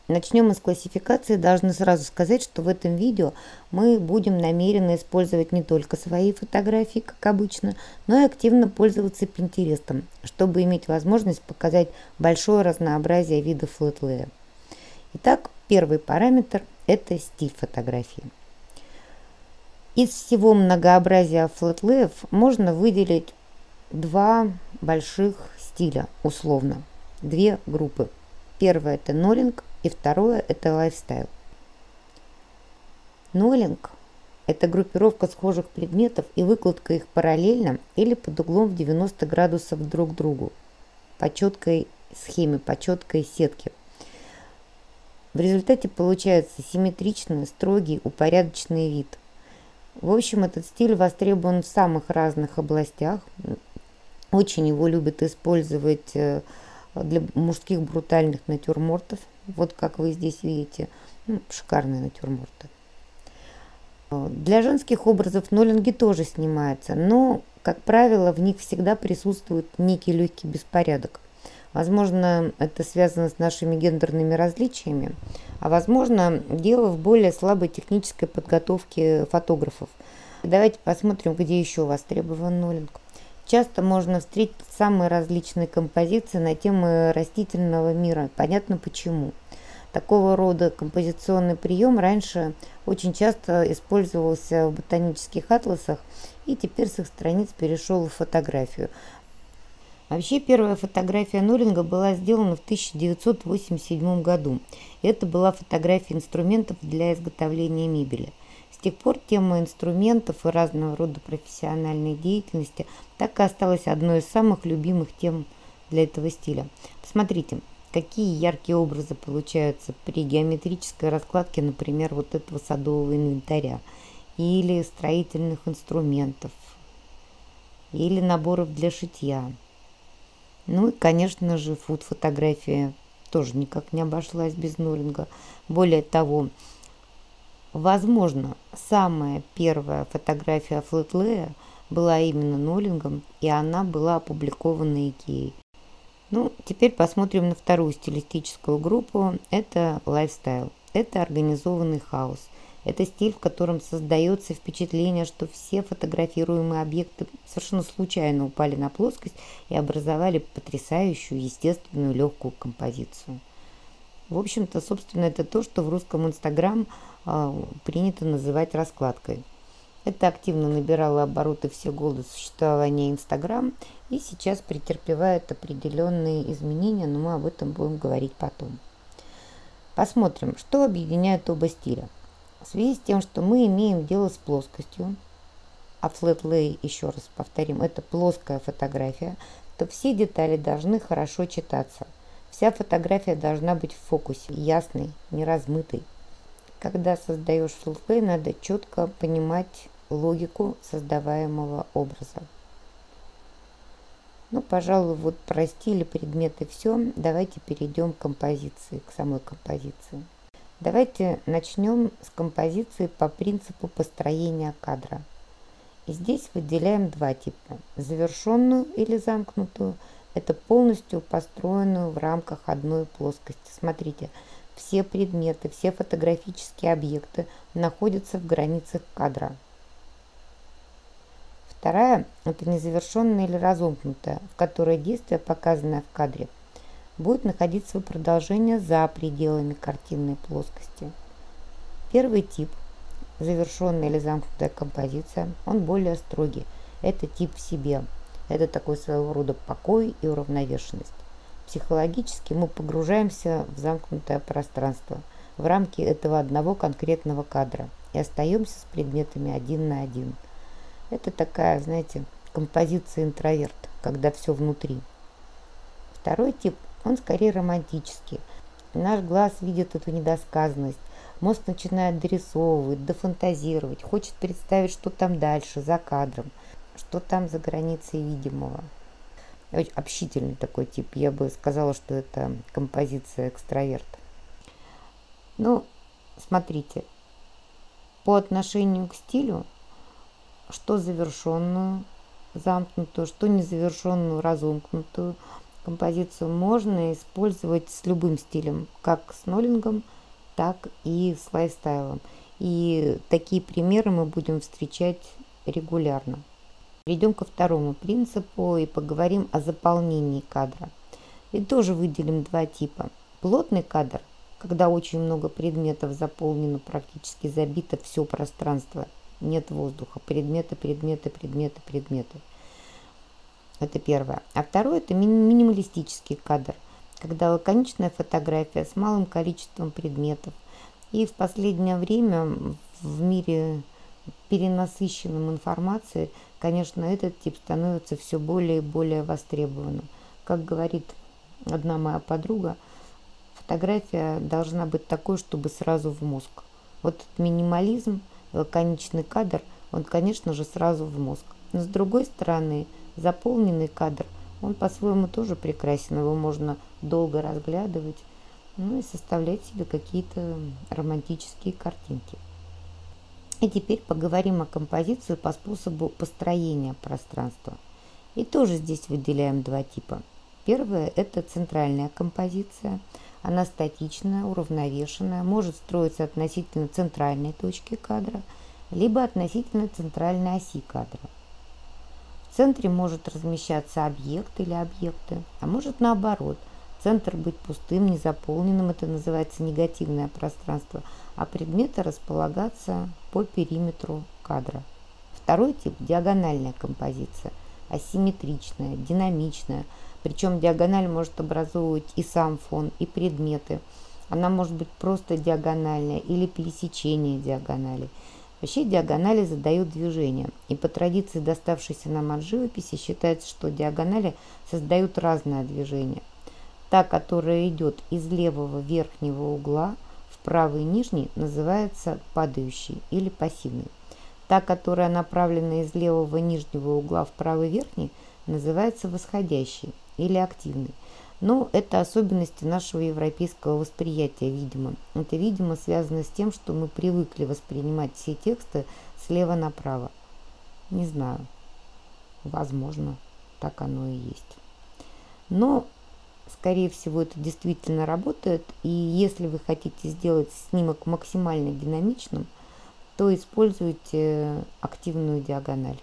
Начнем мы с классификации. Должны сразу сказать, что в этом видео мы будем намеренно использовать не только свои фотографии, как обычно, но и активно пользоваться Pinterest, чтобы иметь возможность показать большое разнообразие видов флэтлея. Итак, первый параметр – это стиль фотографии. Из всего многообразия флэтлеев можно выделить два больших стиля, условно, две группы. Первое – это ноллинг, и второе – это лайфстайл. Ноллинг – это группировка схожих предметов и выкладка их параллельно или под углом в 90 градусов друг к другу по четкой схеме, по четкой сетке. В результате получается симметричный, строгий, упорядоченный вид. В общем, этот стиль востребован в самых разных областях. Очень его любят использовать для мужских брутальных натюрмортов. Вот как вы здесь видите, шикарные натюрморты. Для женских образов ноллинги тоже снимаются, но, как правило, в них всегда присутствует некий легкий беспорядок. Возможно, это связано с нашими гендерными различиями, а возможно, дело в более слабой технической подготовке фотографов. Давайте посмотрим, где еще востребован ноллинг. Часто можно встретить самые различные композиции на темы растительного мира. Понятно почему. Такого рода композиционный прием раньше очень часто использовался в ботанических атласах и теперь с их страниц перешел в фотографию. Вообще первая фотография ноллинга была сделана в 1987 году. Это была фотография инструментов для изготовления мебели. С тех пор тема инструментов и разного рода профессиональной деятельности так и осталась одной из самых любимых тем для этого стиля. Посмотрите, какие яркие образы получаются при геометрической раскладке, например, вот этого садового инвентаря, или строительных инструментов, или наборов для шитья. Ну и, конечно же, фуд-фотография тоже никак не обошлась без ноллинга. Более того, возможно, самая первая фотография флэтлея была именно ноллингом, и она была опубликована Икеей. Ну, теперь посмотрим на вторую стилистическую группу. Это лайфстайл. Это организованный хаос. Это стиль, в котором создается впечатление, что все фотографируемые объекты совершенно случайно упали на плоскость и образовали потрясающую, естественную, легкую композицию. В общем-то, собственно, это то, что в русском Инстаграм принято называть раскладкой. Это активно набирало обороты все годы существования Инстаграм и сейчас претерпевает определенные изменения, но мы об этом будем говорить потом. Посмотрим, что объединяет оба стиля. В связи с тем, что мы имеем дело с плоскостью, а флэтлей, еще раз повторим, это плоская фотография, то все детали должны хорошо читаться. Вся фотография должна быть в фокусе, ясной, не размытой. Когда создаешь флэтлей, надо четко понимать логику создаваемого образа. Ну, пожалуй, вот про стиль и предметы все. Давайте перейдем к композиции, к самой композиции. Давайте начнем с композиции по принципу построения кадра. И здесь выделяем два типа. Завершенную или замкнутую. Это полностью построенную в рамках одной плоскости. Смотрите, все предметы, все фотографические объекты находятся в границах кадра. Вторая – это незавершенная или разомкнутая, в которой действие, показанное в кадре, будет находить свое продолжение за пределами картинной плоскости. Первый тип, завершенная или замкнутая композиция, он более строгий. Это тип в себе. Это такой своего рода покой и уравновешенность. Психологически мы погружаемся в замкнутое пространство, в рамки этого одного конкретного кадра и остаемся с предметами один на один. Это такая, знаете, композиция интроверт, когда все внутри. Второй тип, он скорее романтический. Наш глаз видит эту недосказанность. Мозг начинает дорисовывать, дофантазировать, хочет представить, что там дальше, за кадром, что там за границей видимого. Очень общительный такой тип. Я бы сказала, что это композиция экстраверт. Ну, смотрите, по отношению к стилю, что завершенную, замкнутую, что незавершенную, разомкнутую, Композицию можно использовать с любым стилем, как с ноллингом, так и с лайфстайлом. И такие примеры мы будем встречать регулярно. Перейдем ко второму принципу и поговорим о заполнении кадра. И тоже выделим два типа. Плотный кадр, когда очень много предметов заполнено, практически забито все пространство, нет воздуха, предметы, предметы, предметы, предметы. Это первое. А второе – это минималистический кадр, когда лаконичная фотография с малым количеством предметов. И в последнее время в мире перенасыщенном информацией, конечно, этот тип становится все более и более востребованным. Как говорит одна моя подруга, фотография должна быть такой, чтобы сразу в мозг. Вот этот минимализм, лаконичный кадр, он, конечно же, сразу в мозг. Но с другой стороны, заполненный кадр, он по-своему тоже прекрасен. Его можно долго разглядывать, ну и составлять себе какие-то романтические картинки. И теперь поговорим о композиции по способу построения пространства. И тоже здесь выделяем два типа. Первое – это центральная композиция. Она статичная, уравновешенная, может строиться относительно центральной точки кадра, либо относительно центральной оси кадра. В центре может размещаться объект или объекты, а может наоборот. Центр быть пустым, незаполненным, это называется негативное пространство, а предметы располагаться по периметру кадра. Второй тип – диагональная композиция, асимметричная, динамичная, причем диагональ может образовывать и сам фон, и предметы. Она может быть просто диагональная или пересечение диагоналей. Вообще диагонали задают движение, и по традиции, доставшейся нам от живописи, считается, что диагонали создают разное движение. Та, которая идет из левого верхнего угла в правый нижний, называется падающей или пассивной. Та, которая направлена из левого нижнего угла в правый верхний, называется восходящей или активной. Но это особенности нашего европейского восприятия, видимо. Это, видимо, связано с тем, что мы привыкли воспринимать все тексты слева направо. Не знаю. Возможно, так оно и есть. Но, скорее всего, это действительно работает. И если вы хотите сделать снимок максимально динамичным, то используйте активную диагональ.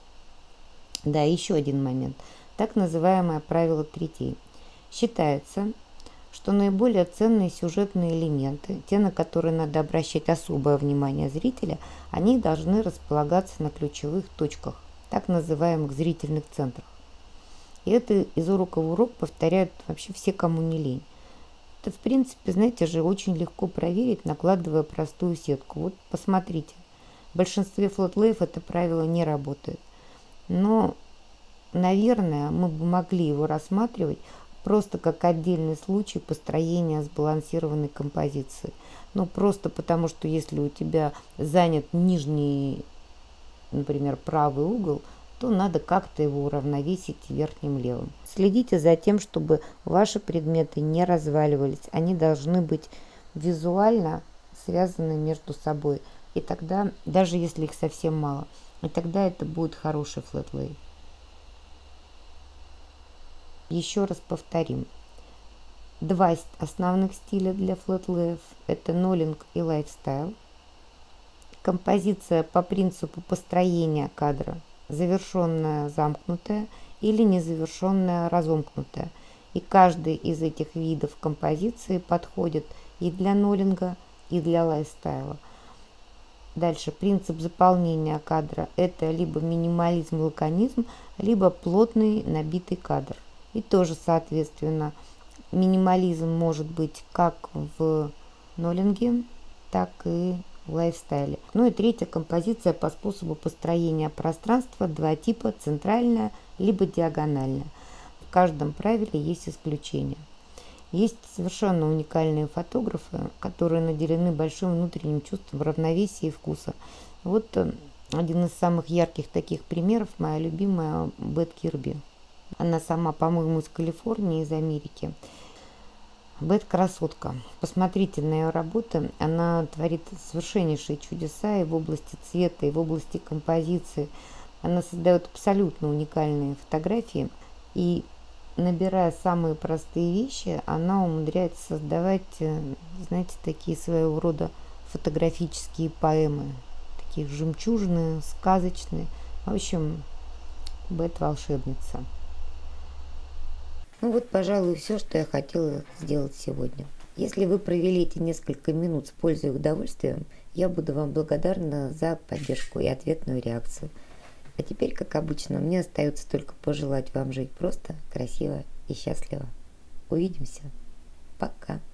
Да, еще один момент. Так называемое правило третей. Считается, что наиболее ценные сюжетные элементы, те, на которые надо обращать особое внимание зрителя, они должны располагаться на ключевых точках, так называемых зрительных центрах. И это из урока в урок повторяют вообще все, кому не лень. Это, в принципе, знаете же, очень легко проверить, накладывая простую сетку. Вот посмотрите, в большинстве флотлеев это правило не работает. Но, наверное, мы бы могли его рассматривать просто как отдельный случай построения сбалансированной композиции. Ну, просто потому, что если у тебя занят нижний, например, правый угол, то надо как-то его уравновесить верхним левым. Следите за тем, чтобы ваши предметы не разваливались. Они должны быть визуально связаны между собой. И тогда, даже если их совсем мало, и тогда это будет хороший флэтлей. Еще раз повторим. Два основных стиля для флэтлеев – это ноллинг и лайфстайл. Композиция по принципу построения кадра – завершенная замкнутая или незавершенная разомкнутая. И каждый из этих видов композиции подходит и для ноллинга, и для лайфстайла. Дальше принцип заполнения кадра – это либо минимализм, лаконизм, либо плотный набитый кадр. И тоже, соответственно, минимализм может быть как в ноллинге, так и в лайфстайле. Ну и третья композиция по способу построения пространства. Два типа – центральная либо диагональная. В каждом правиле есть исключения. Есть совершенно уникальные фотографы, которые наделены большим внутренним чувством равновесия и вкуса. Вот один из самых ярких таких примеров – моя любимая Бет Кирби. Она сама, по-моему, из Калифорнии, из Америки. Бет красотка. Посмотрите на ее работы. Она творит совершеннейшие чудеса и в области цвета, и в области композиции. Она создает абсолютно уникальные фотографии. И набирая самые простые вещи, она умудряется создавать, знаете, такие своего рода фотографические поэмы. Такие жемчужные, сказочные. В общем, Бет-волшебница. Ну вот, пожалуй, все, что я хотела сделать сегодня. Если вы провели эти несколько минут с пользой и удовольствием, я буду вам благодарна за поддержку и ответную реакцию. А теперь, как обычно, мне остается только пожелать вам жить просто, красиво и счастливо. Увидимся. Пока.